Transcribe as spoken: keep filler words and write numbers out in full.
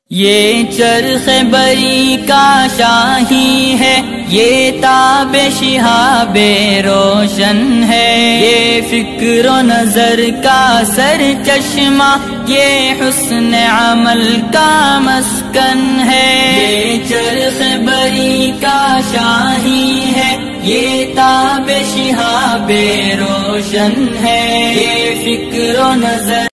ये चरख़ बरी का शाही है, ये ताबे शिहाबे रोशन है। ये फिक्र नजर का सर चश्मा, ये हुस्न अमल का मस्कन है। ये चरख़ बरी का शाही है, ये ताबे शिहाबे रोशन है। ये फिक्र नजर